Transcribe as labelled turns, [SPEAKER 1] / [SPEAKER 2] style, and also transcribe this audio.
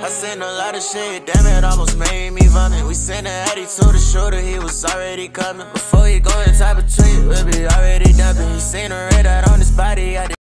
[SPEAKER 1] I seen a lot of shit, damn it, almost made me vomit. We sent a Addy to the shooter, he was already coming. Before he go and type a tweet, we'll be already dumping. He seen a red dot on his body, I